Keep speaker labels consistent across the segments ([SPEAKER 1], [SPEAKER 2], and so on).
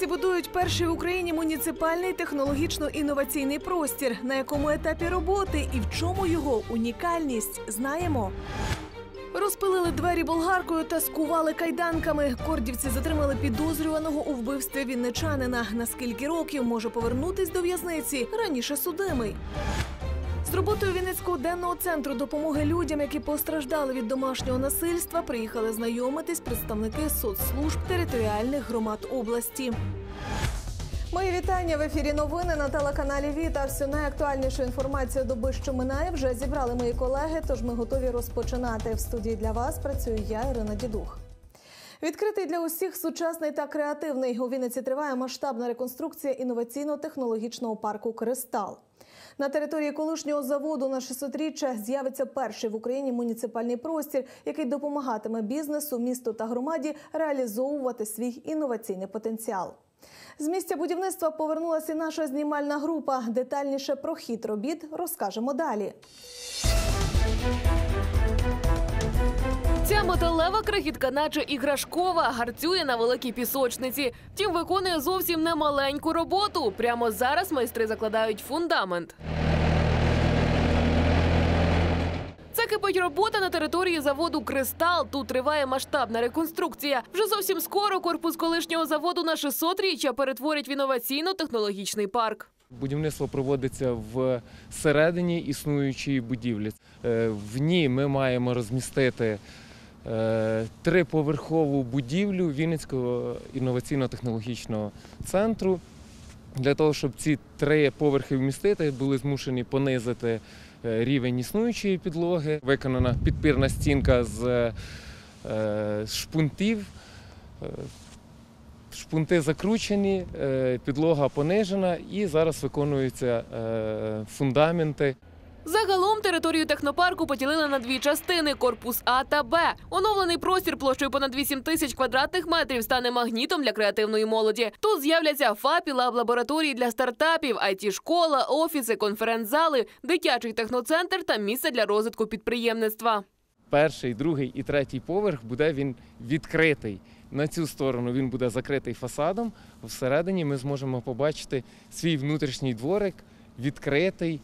[SPEAKER 1] Вінниці будують перший в Україні муніципальний технологічно-інноваційний простір. На якому етапі роботи і в чому його унікальність – знаємо. Розпилили двері болгаркою та скували кайданками. Кордівці затримали підозрюваного у вбивстві вінничанина. На скільки років може повернутись до в'язниці раніше судимий? З роботою Вінницького денного центру допомоги людям, які постраждали від домашнього насильства, приїхали знайомитись представники соцслужб територіальних громад області. Мої вітання! В ефірі новини на телеканалі «Віта». Всю найактуальнішу інформацію доби, що минає, вже зібрали мої колеги, тож ми готові розпочинати. В студії для вас працюю я, Ірина Дідух. Відкритий для усіх, сучасний та креативний. У Вінниці триває масштабна реконструкція інноваційно-технологічного парку «Кристал». На території колишнього заводу на 600-річчя з'явиться перший в Україні муніципальний простір, який допомагатиме бізнесу, місту та громаді реалізовувати свій інноваційний потенціал. З місця будівництва повернулася і наша знімальна група. Детальніше про хід робіт розкажемо далі.
[SPEAKER 2] Ця металева крихітка, наче іграшкова, гарцює на великій пісочниці. Втім, виконує зовсім немаленьку роботу. Прямо зараз майстри закладають фундамент. Це кипить робота на території заводу «Кристал». Тут триває масштабна реконструкція. Вже зовсім скоро корпус колишнього заводу на 600-річчя перетворять в інноваційно-технологічний парк.
[SPEAKER 3] Будівництво проводиться всередині існуючої будівлі. В ній ми маємо розмістити триповерхову будівлю Вінницького інноваційно-технологічного центру. Для того, щоб ці 3 поверхи вмістити, були змушені понизити рівень існуючої підлоги. Виконана підпірна стінка з шпунтів. Шпунти закручені, підлога понижена і зараз виконуються фундаменти.
[SPEAKER 2] Загалом територію технопарку поділили на 2 частини – корпус А та Б. Оновлений простір площею понад 8 тисяч квадратних метрів стане магнітом для креативної молоді. Тут з'являться ФАПи, лабораторії для стартапів, IT-школа, офіси, конференц-зали, дитячий техноцентр та місце для розвитку підприємництва.
[SPEAKER 3] Перший, другий і третій поверх буде він відкритий. На цю сторону він буде закритий фасадом. Всередині ми зможемо побачити свій внутрішній дворик, відкритий,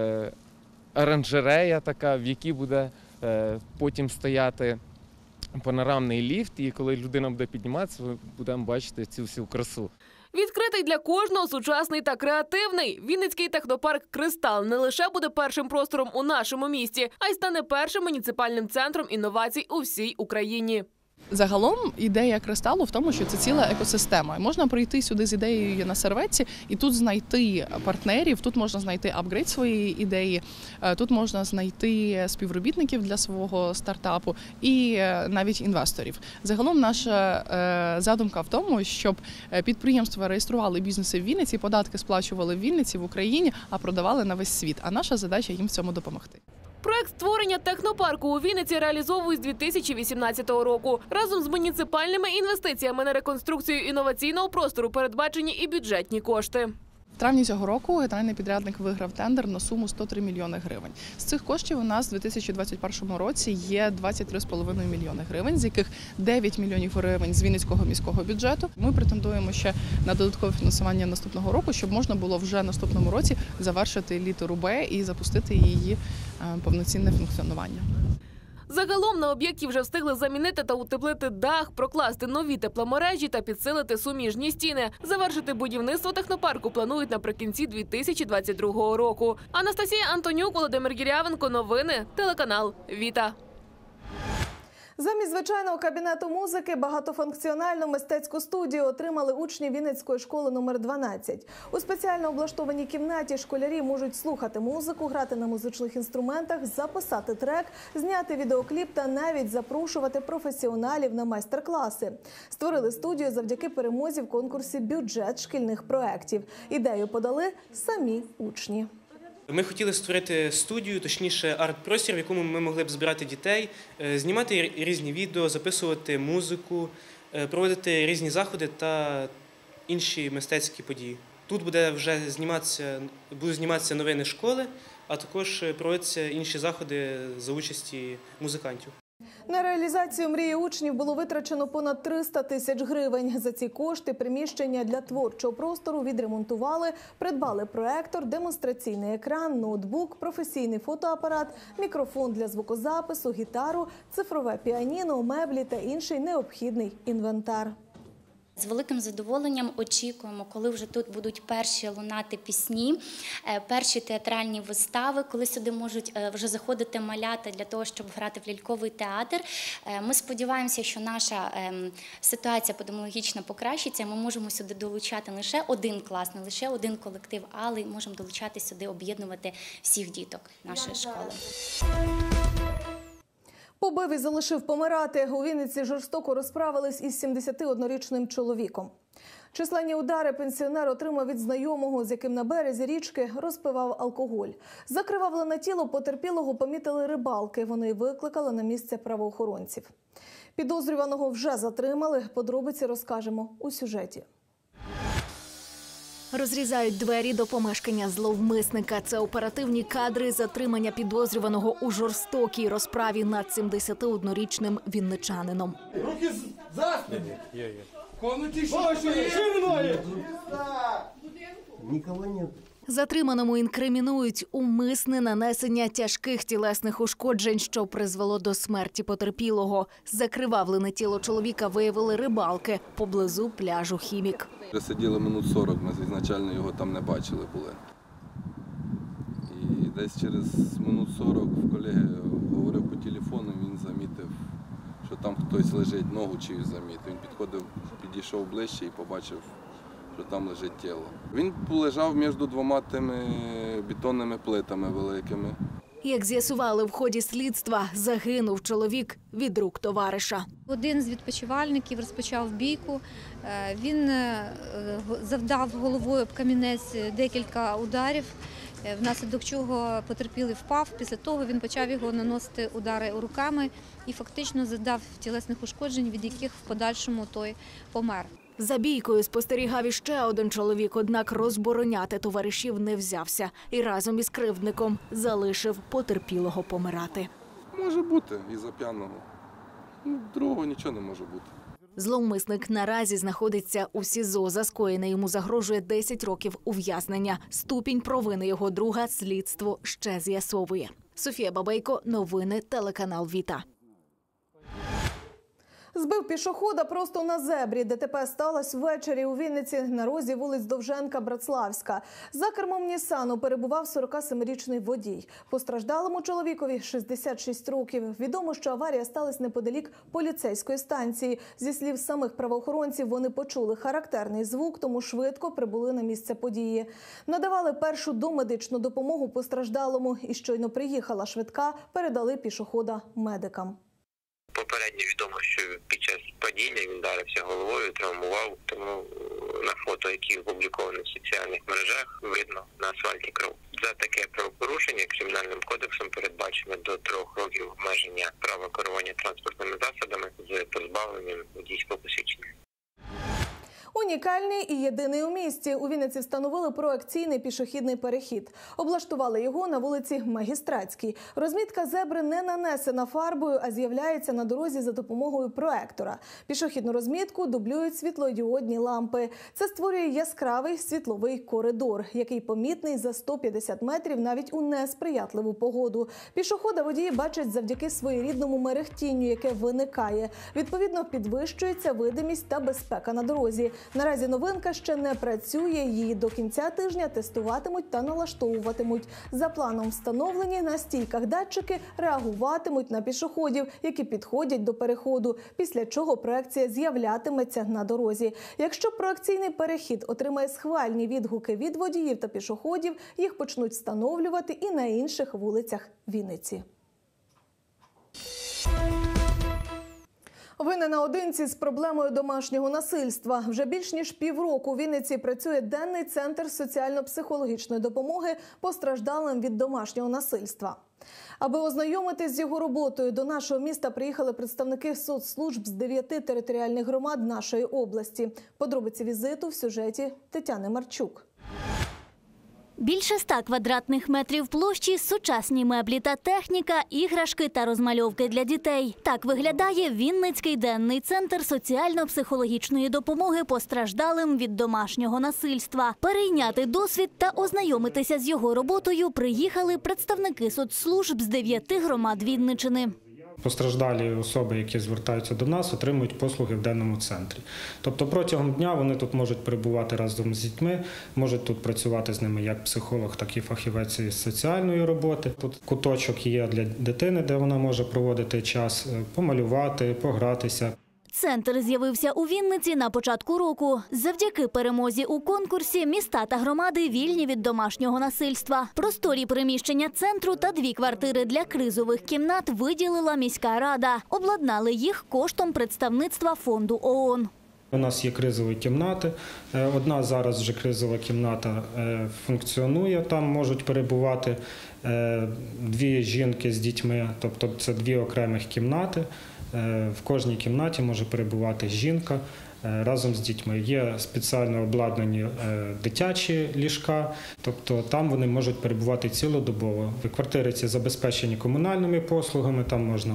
[SPEAKER 3] оранжерея така, в якій буде потім стояти панорамний ліфт. І коли людина буде підніматися, ми будемо бачити цю всю красу.
[SPEAKER 2] Відкритий для кожного, сучасний та креативний. Вінницький технопарк «Кристал» не лише буде першим простором у нашому місті, а й стане першим муніципальним центром інновацій у всій Україні.
[SPEAKER 4] Загалом ідея «Кристалу» в тому, що це ціла екосистема. Можна прийти сюди з ідеєю на серветці і тут знайти партнерів, тут можна знайти апгрейд своєї ідеї, тут можна знайти співробітників для свого стартапу і навіть інвесторів. Загалом наша задумка в тому, щоб підприємства реєстрували бізнеси в Вінниці, податки сплачували в Вінниці, в Україні, а продавали на весь світ. А наша задача їм в цьому допомогти.
[SPEAKER 2] Проект створення технопарку у Вінниці реалізовують з 2018 року. Разом з муніципальними інвестиціями на реконструкцію інноваційного простору передбачені і бюджетні кошти.
[SPEAKER 4] В травні цього року генеральний підрядник виграв тендер на суму 103 мільйони гривень. З цих коштів у нас у 2021 році є 23,5 мільйони гривень, з яких 9 мільйонів гривень з Вінницького міського бюджету. Ми претендуємо ще на додаткове фінансування наступного року, щоб можна було вже наступному році завершити літеру Б і запустити її повноцінне функціонування.
[SPEAKER 2] Загалом на об'єкті вже встигли замінити та утеплити дах, прокласти нові тепломережі та підсилити суміжні стіни. Завершити будівництво технопарку планують наприкінці 2022 року. Анастасія Антонюк, Володимир Гірявенко. Новини. Телеканал «Віта».
[SPEAKER 1] Замість звичайного кабінету музики багатофункціональну мистецьку студію отримали учні Вінницької школи номер 12. У спеціально облаштованій кімнаті школярі можуть слухати музику, грати на музичних інструментах, записати трек, зняти відеокліп та навіть запрошувати професіоналів на майстер-класи. Створили студію завдяки перемозі в конкурсі «Бюджет шкільних проєктів». Ідею подали самі учні.
[SPEAKER 5] Ми хотіли створити студію, точніше арт-простір, в якому ми могли б збирати дітей, знімати різні відео, записувати музику, проводити різні заходи та інші мистецькі події. Тут будуть зніматися новини школи, а також проводяться інші заходи за участі музикантів.
[SPEAKER 1] На реалізацію мрії учнів було витрачено понад 300 тисяч гривень. За ці кошти приміщення для творчого простору відремонтували, придбали проектор, демонстраційний екран, ноутбук, професійний фотоапарат, мікрофон для звукозапису, гітару, цифрове піаніно, меблі та інший необхідний інвентар.
[SPEAKER 6] З великим задоволенням очікуємо, коли вже тут будуть перші лунати пісні, перші театральні вистави, коли сюди можуть вже заходити малята для того, щоб грати в ляльковий театр. Ми сподіваємося, що наша ситуація педагогічна покращиться, ми можемо сюди долучати не лише один клас, не лише один колектив, але й можемо долучати сюди, об'єднувати всіх діток нашої школи.
[SPEAKER 1] Побив і залишив помирати. У Вінниці жорстоко розправились із 71-річним чоловіком. Численні удари пенсіонер отримав від знайомого, з яким на березі річки розпивав алкоголь. Закривавлене тіло потерпілого помітили рибалки. Вони викликали на місце правоохоронців. Підозрюваного вже затримали. Подробиці розкажемо у сюжеті.
[SPEAKER 7] Розрізають двері до помешкання зловмисника. Це оперативні кадри затримання підозрюваного у жорстокій розправі над 71-річним вінничанином.
[SPEAKER 8] Руки за спину! В комнаті що? Нікого нет.
[SPEAKER 7] Затриманому інкримінують умисне нанесення тяжких тілесних ушкоджень, що призвело до смерті потерпілого. Закривавлене тіло чоловіка виявили рибалки поблизу пляжу «Хімік».
[SPEAKER 9] Сиділи минут 40, ми ізначально його там не бачили були. І десь через минут 40 колеги говорив по телефону, він замітив, що там хтось лежить, ногу чиюсь замітив. Він підійшов ближче і побачив, що там лежить тіло. Він лежав між двома тими бетонними плитами великими.
[SPEAKER 7] Як з'ясували в ході слідства, загинув чоловік від рук товариша.
[SPEAKER 10] Один з відпочивальників розпочав бійку. Він завдав головою об камінець декілька ударів, внаслідок чого потерпілий впав. Після того він почав його наносити удари руками і фактично завдав тілесних ушкоджень, від яких в подальшому той помер.
[SPEAKER 7] За бійкою спостерігав іще один чоловік, однак розбороняти товаришів не взявся і разом із кривдником залишив потерпілого помирати.
[SPEAKER 9] Може бути, із-за п'яного. Другого нічого не може бути.
[SPEAKER 7] Зловмисник наразі знаходиться у СІЗО. За скоєне йому загрожує 10 років ув'язнення. Ступінь провини його друга слідство ще з'ясовує. Софія Бабейко, новини, телеканал «Віта».
[SPEAKER 1] Збив пішохода просто на зебрі. ДТП сталося ввечері у Вінниці на розі вулиць Довженка-Братславська. За кермом Нісану перебував 47-річний водій. Постраждалому чоловікові 66 років. Відомо, що аварія сталася неподалік поліцейської станції. Зі слів самих правоохоронців, вони почули характерний звук, тому швидко прибули на місце події. Надавали першу домедичну допомогу постраждалому і щойно приїхала швидка, передали пішохода медикам.
[SPEAKER 11] Попередньо відомо, що під час падіння він вдарився головою, травмував, тому на фото, які опубліковані в соціальних мережах, видно на асфальті кров. За таке правопорушення Кримінальним кодексом передбачено до 3 років обмеження права керування транспортними засобами з позбавленням водійського посвідчення.
[SPEAKER 1] Унікальний і єдиний у місті. У Вінниці встановили проекційний пішохідний перехід. Облаштували його на вулиці Магістратській. Розмітка зебри не нанесена фарбою, а з'являється на дорозі за допомогою проектора. Пішохідну розмітку дублюють світлодіодні лампи. Це створює яскравий світловий коридор, який помітний за 150 метрів навіть у несприятливу погоду. Пішохода водії бачать завдяки своєрідному мерехтінню, яке виникає. Відповідно, підвищується видимість та безпека на дорозі. Наразі новинка ще не працює, її до кінця тижня тестуватимуть та налаштовуватимуть. За планом встановлені на стійках датчики реагуватимуть на пішоходів, які підходять до переходу, після чого проекція з'являтиметься на дорозі. Якщо проекційний перехід отримає схвальні відгуки від водіїв та пішоходів, їх почнуть встановлювати і на інших вулицях Вінниці. Ви не наодинці з проблемою домашнього насильства. Вже більш ніж півроку у Вінниці працює денний центр соціально-психологічної допомоги постраждалим від домашнього насильства. Аби ознайомитись з його роботою, до нашого міста приїхали представники соцслужб з 9 територіальних громад нашої області. Подробиці візиту в сюжеті Тетяни Марчук.
[SPEAKER 12] Більше 100 квадратних метрів площі, сучасні меблі та техніка, іграшки та розмальовки для дітей. Так виглядає Вінницький денний центр соціально-психологічної допомоги постраждалим від домашнього насильства. Перейняти досвід та ознайомитися з його роботою приїхали представники соцслужб з 9 громад Вінниччини.
[SPEAKER 13] Постраждалі особи, які звертаються до нас, отримують послуги в денному центрі. Тобто протягом дня вони тут можуть перебувати разом з дітьми, можуть тут працювати з ними як психолог, так і фахівець із соціальної роботи. Тут куточок є для дитини, де вона може проводити час, помалювати, погратися.
[SPEAKER 12] Центр з'явився у Вінниці на початку року. Завдяки перемозі у конкурсі міста та громади вільні від домашнього насильства. Просторі приміщення центру та 2 квартири для кризових кімнат виділила міська рада. Обладнали їх коштом представництва фонду ООН.
[SPEAKER 13] У нас є кризові кімнати. Одна зараз вже кризова кімната функціонує. Там можуть перебувати 2 жінки з дітьми, тобто це 2 окремих кімнати. В кожній кімнаті може перебувати жінка разом з дітьми. Є спеціально обладнані дитячі ліжка, тобто там вони можуть перебувати цілодобово. Квартири ці забезпечені комунальними послугами, там можна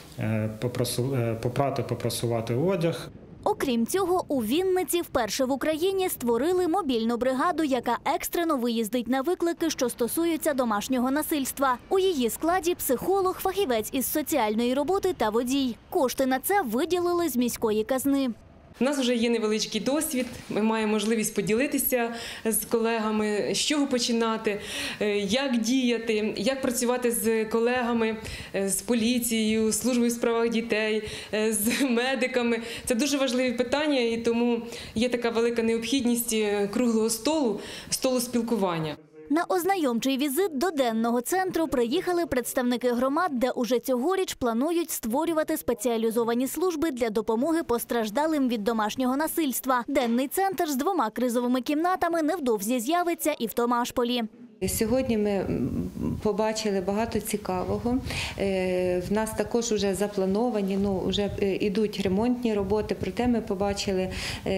[SPEAKER 13] попрати, попрасувати одяг.
[SPEAKER 12] Окрім цього, у Вінниці вперше в Україні створили мобільну бригаду, яка екстрено виїздить на виклики, що стосуються домашнього насильства. У її складі психолог, фахівець із соціальної роботи та водій. Кошти на це виділили з міської казни.
[SPEAKER 14] У нас вже є невеличкий досвід, ми маємо можливість поділитися з колегами, з чого починати, як діяти, як працювати з колегами, з поліцією, з службою у справах дітей, з медиками. Це дуже важливі питання, і тому є така велика необхідність круглого столу, столу спілкування.
[SPEAKER 12] На ознайомчий візит до денного центру приїхали представники громад, де уже цьогоріч планують створювати спеціалізовані служби для допомоги постраждалим від домашнього насильства. Денний центр з 2 кризовими кімнатами невдовзі з'явиться і в Томашполі.
[SPEAKER 15] Сьогодні ми побачили багато цікавого. В нас також вже заплановані, вже йдуть ремонтні роботи, проте ми побачили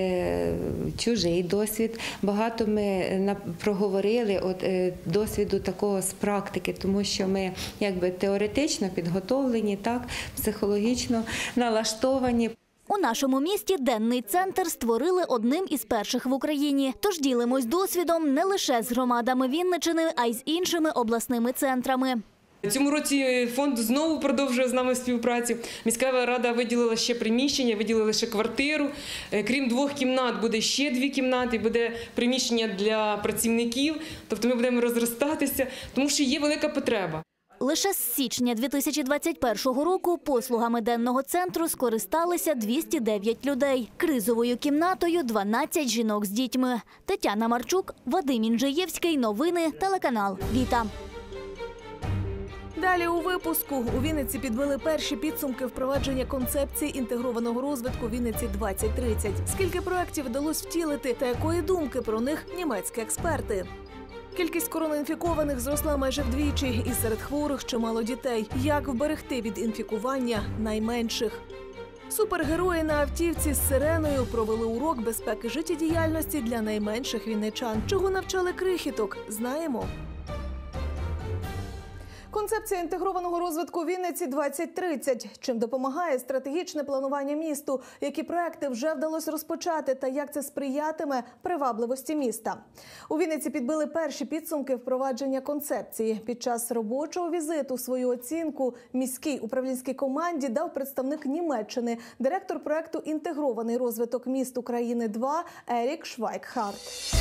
[SPEAKER 15] чужий досвід. Багато ми проговорили досвіду такого з практики, тому що ми якби теоретично підготовлені, так, психологічно налаштовані.
[SPEAKER 12] У нашому місті денний центр створили одним із перших в Україні. Тож ділимось досвідом не лише з громадами Вінниччини, а й з іншими обласними центрами.
[SPEAKER 14] У цьому році фонд знову продовжує з нами співпрацю. Міська рада виділила ще приміщення, виділила ще квартиру. Крім 2 кімнат, буде ще 2 кімнати, буде приміщення для працівників. Тобто ми будемо розростатися, тому що є велика потреба.
[SPEAKER 12] Лише з січня 2021 року послугами денного центру скористалися 209 людей. Кризовою кімнатою – 12 жінок з дітьми. Тетяна Марчук, Вадим Інжиєвський. Новини, телеканал «Віта».
[SPEAKER 1] Далі у випуску. У Вінниці підвели перші підсумки впровадження концепції інтегрованого розвитку Вінниці-2030. Скільки проєктів вдалося втілити та якої думки про них німецькі експерти? Кількість коронаінфікованих зросла майже вдвічі, і серед хворих чимало дітей. Як вберегти від інфікування найменших? Супергерої на автівці з сиреною провели урок безпеки життєдіяльності для найменших вінничан. Чого навчали крихіток? Знаємо. Концепція інтегрованого розвитку Вінниці-2030. Чим допомагає стратегічне планування місту? Які проекти вже вдалося розпочати та як це сприятиме привабливості міста? У Вінниці підбили перші підсумки впровадження концепції. Під час робочого візиту свою оцінку міській управлінській команді дав представник Німеччини, директор проекту «Інтегрований розвиток міст України-2» Ерік Швайкхарт.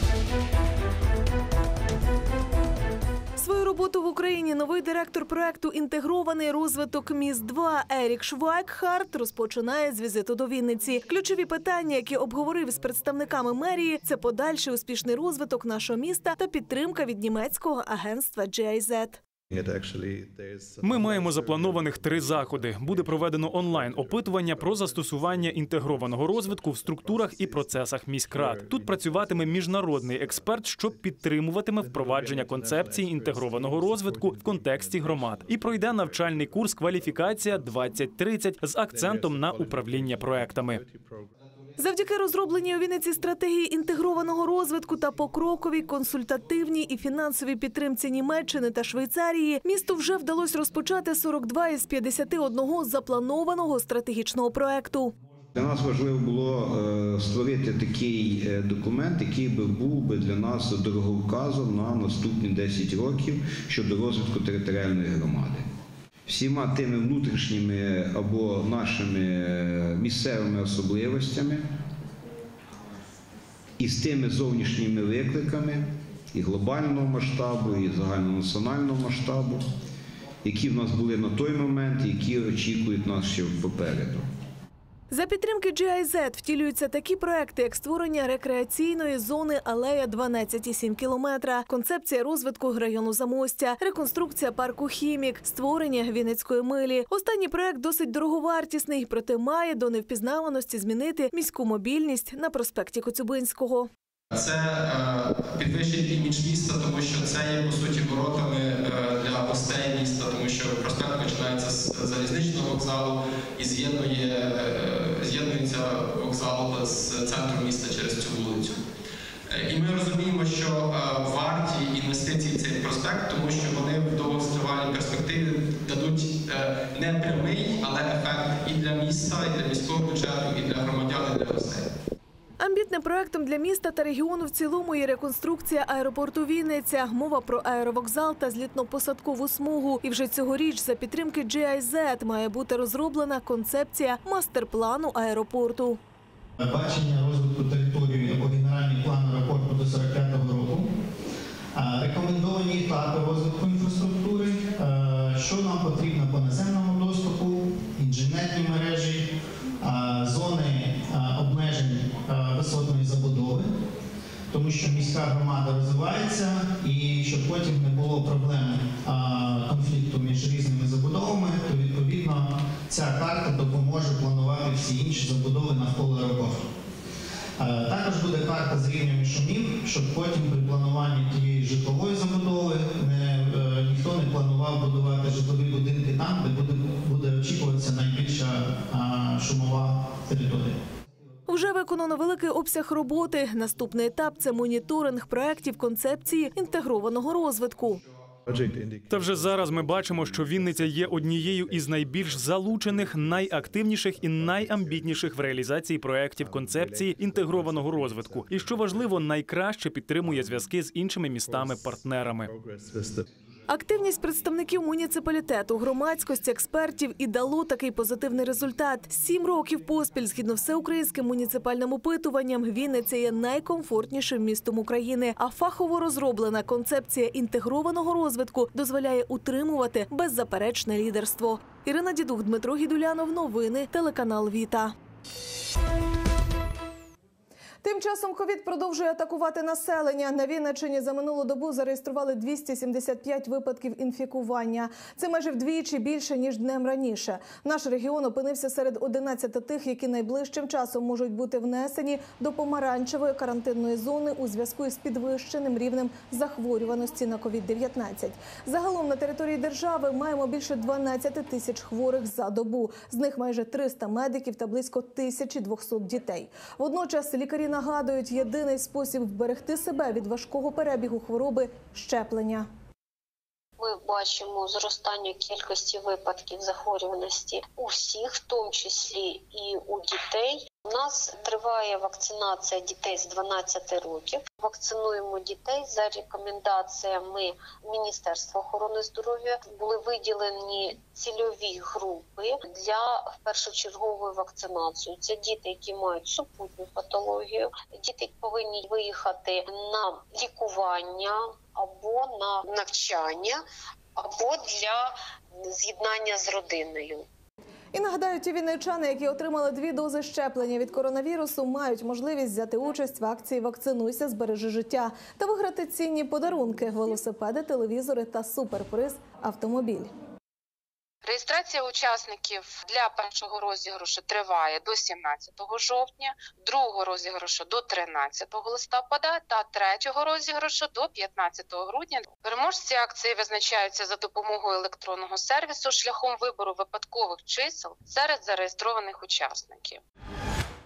[SPEAKER 1] Свою роботу в Україні новий директор проекту «Інтегрований розвиток міст-2» Ерік Швайкхарт розпочинає з візиту до Вінниці. Ключові питання, які обговорив з представниками мерії – це подальший успішний розвиток нашого міста та підтримка від німецького агентства GIZ.
[SPEAKER 16] Ми маємо запланованих 3 заходи. Буде проведено онлайн-опитування про застосування інтегрованого розвитку в структурах і процесах міськрад. Тут працюватиме міжнародний експерт, що підтримуватиме впровадження концепції інтегрованого розвитку в контексті громад. І пройде навчальний курс «Кваліфікація 2030» з акцентом на управління проектами.
[SPEAKER 1] Завдяки розробленій у Вінниці стратегії інтегрованого розвитку та покроковій консультативній і фінансовій підтримці Німеччини та Швейцарії місту вже вдалося розпочати 42 із 51 запланованого стратегічного проекту.
[SPEAKER 17] Для нас важливо було створити такий документ, який був би для нас дороговказом на наступні 10 років щодо розвитку територіальної громади. Всіма тими внутрішніми або нашими місцевими особливостями і з тими зовнішніми викликами і глобального масштабу, і загальнонаціонального масштабу, які в нас були на той момент, які очікують нас ще попереду.
[SPEAKER 1] За підтримки GIZ втілюються такі проекти, як створення рекреаційної зони «Алея 12,7 кілометра», концепція розвитку району Замостя, реконструкція парку «Хімік», створення Вінницької милі. Останній проект досить дороговартісний, проте має до невпізнаваності змінити міську мобільність на проспекті Коцюбинського.
[SPEAKER 18] Це підвищить імідж міста, тому що це є, по суті, воротами для гостей міста, тому що проспект починається з залізничного вокзалу і з'єднується вокзал з центром міста через цю вулицю. І ми розуміємо, що варті інвестиції в цей проспект, тому що вони в довготривалій перспективі дадуть не прямий, але ефект і для міста, і для міського бюджету, і для громадян, і для гостей.
[SPEAKER 1] Амбітним проектом для міста та регіону в цілому є реконструкція аеропорту Вінниця. Мова про аеровокзал та злітно-посадкову смугу. І вже цьогоріч за підтримки GIZ має бути розроблена концепція мастер-плану аеропорту.
[SPEAKER 19] Бачення розвитку території або генеральний план аеропорту до 45-го року. Рекомендовані етапи розвитку інфраструктури, що нам потрібно по наземному доступу, інженерні мережі, зони обмежень висотної забудови, тому що міська громада розвивається і щоб потім не було проблем конфлікту між різними забудовами, то відповідно ця карта допоможе планувати всі інші забудови навколо аеропорту. Також буде карта з рівнями шумів, щоб потім при плануванні тієї житлової забудови ніхто не планував будувати житлові будинки там, де буде очікуватися найбільша шумова територія.
[SPEAKER 1] Вже виконано великий обсяг роботи. Наступний етап – це моніторинг проєктів концепції інтегрованого розвитку.
[SPEAKER 16] Та вже зараз ми бачимо, що Вінниця є однією із найбільш залучених, найактивніших і найамбітніших в реалізації проєктів концепції інтегрованого розвитку. І, що важливо, найкраще підтримує зв'язки з іншими містами-партнерами.
[SPEAKER 1] Активність представників муніципалітету, громадськості, експертів і дало такий позитивний результат. 7 років поспіль, згідно всеукраїнським муніципальним опитуванням, Вінниця є найкомфортнішим містом України, а фахово розроблена концепція інтегрованого розвитку дозволяє утримувати беззаперечне лідерство. Ірина Дідух, Дмитро Гідулянов. Новини. Телеканал Віта. Тим часом ковід продовжує атакувати населення. На Вінниччині за минулу добу зареєстрували 275 випадків інфікування. Це майже вдвічі більше, ніж днем раніше. Наш регіон опинився серед 11 тих, які найближчим часом можуть бути внесені до помаранчевої карантинної зони у зв'язку із підвищеним рівнем захворюваності на ковід-19. Загалом на території держави маємо більше 12 тисяч хворих за добу. З них майже 300 медиків та близько 1200 дітей. Водночас лікарі нагадують, єдиний спосіб вберегти себе від важкого перебігу хвороби – щеплення.
[SPEAKER 20] Ми бачимо зростання кількості випадків захворюваності у всіх, в тому числі і у дітей. У нас триває вакцинація дітей з 12 років. Вакцинуємо дітей за рекомендаціями Міністерства охорони здоров'я. Були виділені цільові групи для першочергової вакцинації. Це діти, які мають супутню патологію, діти, які повинні виїхати на лікування або на навчання, або для з'єднання з родиною.
[SPEAKER 1] І нагадаю, ті вінничани, які отримали 2 дози щеплення від коронавірусу, мають можливість взяти участь в акції «Вакцинуйся, збережи життя» та виграти цінні подарунки – велосипеди, телевізори та суперприз – автомобіль.
[SPEAKER 21] Реєстрація учасників для першого розіграшу триває до 17 жовтня, другого розіграшу до 13 листопада та третього розіграшу до 15 грудня. Переможці акції визначаються за допомогою електронного сервісу шляхом вибору випадкових чисел серед зареєстрованих учасників.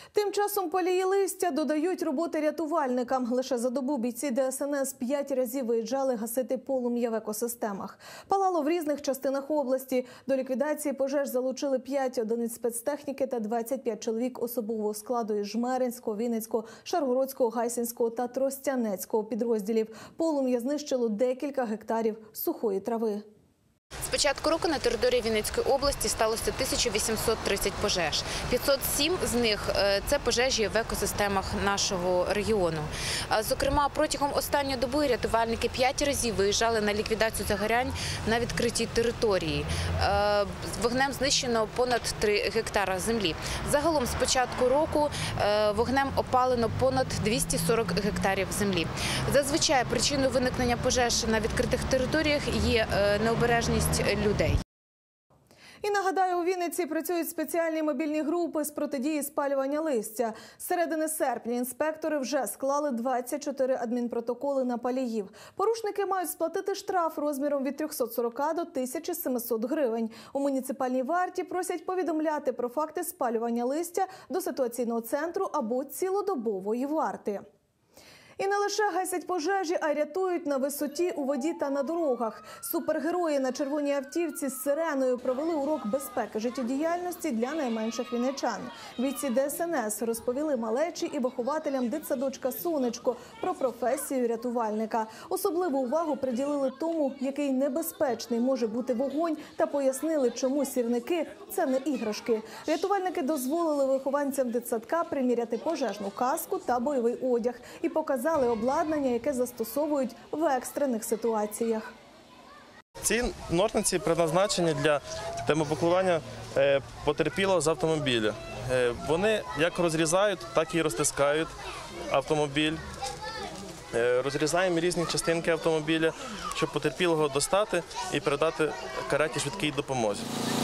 [SPEAKER 1] Тим часом палії листя додають роботи рятувальникам. Лише за добу бійці ДСНС 5 разів виїжджали гасити полум'я в екосистемах. Палало в різних частинах області. До ліквідації пожеж залучили 5 одиниць спецтехніки та 25 чоловік особового складу із Жмеринського, Вінницького, Шаргородського, Гайсинського та Тростянецького підрозділів. Полум'я знищило декілька гектарів сухої трави.
[SPEAKER 3] З початку року на території Вінницької області сталося 1830 пожеж. 507 з них – це пожежі в екосистемах нашого регіону. Зокрема, протягом останньої доби рятувальники 5 разів виїжджали на ліквідацію загорянь на відкритій території. Вогнем знищено понад 3 гектара землі. Загалом з початку року вогнем опалено понад 240 гектарів землі. Зазвичай причиною виникнення пожеж на відкритих територіях є необережність людей.
[SPEAKER 1] І нагадаю, у Вінниці працюють спеціальні мобільні групи з протидії спалювання листя. З середини серпня інспектори вже склали 24 адмінпротоколи на паліїв. Порушники мають сплатити штраф розміром від 340 до 1700 гривень. У муніципальній варті просять повідомляти про факти спалювання листя до ситуаційного центру або цілодобової варти. І не лише гасять пожежі, а й рятують на висоті, у воді та на дорогах. Супергерої на червоній автівці з сиреною провели урок безпеки життєдіяльності для найменших вінничан. Бійці ДСНС розповіли малечі і вихователям дитсадочка «Сонечко» про професію рятувальника. Особливу увагу приділили тому, який небезпечний може бути вогонь, та пояснили, чому сірники – це не іграшки. Рятувальники дозволили вихованцям дитсадка приміряти пожежну каску та бойовий одяг і показали обладнання, яке застосовують в екстрених ситуаціях.
[SPEAKER 22] Ці ножниці предназначені для термопакування потерпілого з автомобіля. Вони як розрізають, так і розтискають автомобіль. Розрізаємо різні частинки автомобіля, щоб потерпілого достати і передати кареті швидкій допомозі.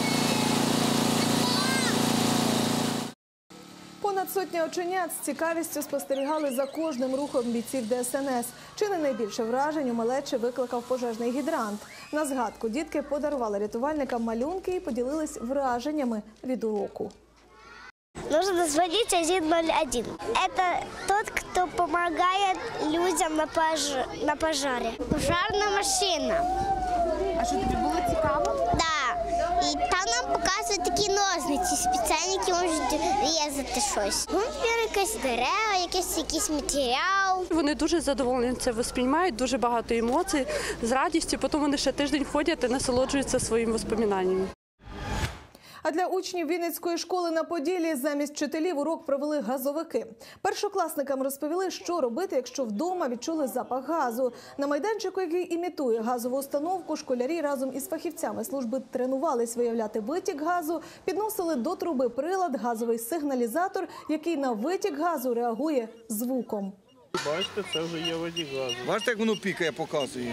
[SPEAKER 1] Понад сотня оченят з цікавістю спостерігали за кожним рухом бійців ДСНС. Чи не найбільше вражень у малечі викликав пожежний гідрант. На згадку дітки подарували рятувальникам малюнки і поділились враженнями від уроку.
[SPEAKER 23] Нужно звонить 101. Это тот, кто помогает людям на пожаре. Пожарна машина.
[SPEAKER 24] А що тобі було цікаво?
[SPEAKER 23] Да. І там нам показують такі ножниці спеціальні, які можуть різати щось. Ну, наприклад, якісь дерева, якийсь матеріал.
[SPEAKER 25] Вони дуже задоволені це восприймають, дуже багато емоцій, з радістю. Потім вони ще тиждень ходять і насолоджуються своїми воспоминаннями.
[SPEAKER 1] А для учнів Вінницької школи на Поділлі замість вчителів урок провели газовики. Першокласникам розповіли, що робити, якщо вдома відчули запах газу. На майданчику, який імітує газову установку, школярі разом із фахівцями служби тренувались виявляти витік газу, підносили до труби прилад, газовий сигналізатор, який на витік газу реагує звуком.
[SPEAKER 26] Бачите, це вже є витік газу.
[SPEAKER 8] Бачите, як воно пікає, показує?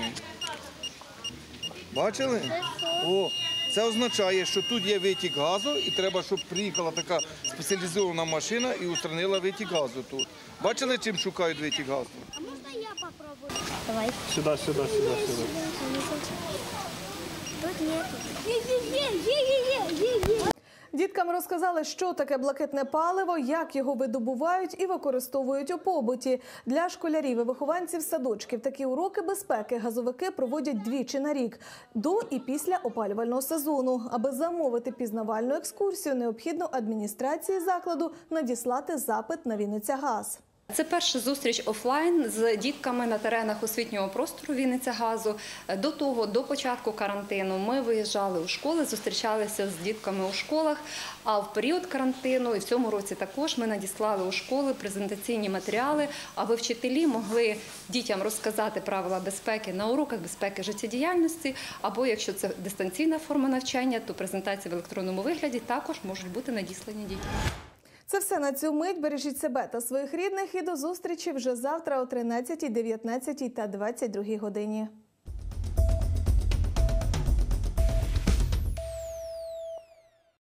[SPEAKER 8] Бачили? О! Це означає, що тут є витік газу і треба, щоб приїхала така спеціалізована машина і устранила витік газу тут. Бачили, чим шукають витік газу?
[SPEAKER 23] А можна я попробую? Давай.
[SPEAKER 26] Сюди.
[SPEAKER 23] Тут нету.
[SPEAKER 1] Діткам розказали, що таке блакитне паливо, як його видобувають і використовують у побуті. Для школярів і вихованців садочків такі уроки безпеки газовики проводять двічі на рік – до і після опалювального сезону. Аби замовити пізнавальну екскурсію, необхідно адміністрації закладу надіслати запит на «Вінницягаз».
[SPEAKER 27] Це перша зустріч офлайн з дітками на теренах освітнього простору «Вінницягазу». До початку карантину ми виїжджали у школи, зустрічалися з дітками у школах, а в період карантину і в цьому році також ми надіслали у школи презентаційні матеріали, аби вчителі могли дітям розказати правила безпеки на уроках безпеки життєдіяльності, або якщо це дистанційна форма навчання, то презентації в електронному вигляді також можуть бути надіслані дітям.
[SPEAKER 1] Це все на цю мить. Бережіть себе та своїх рідних і до зустрічі вже завтра о 13, 19 та 22 годині.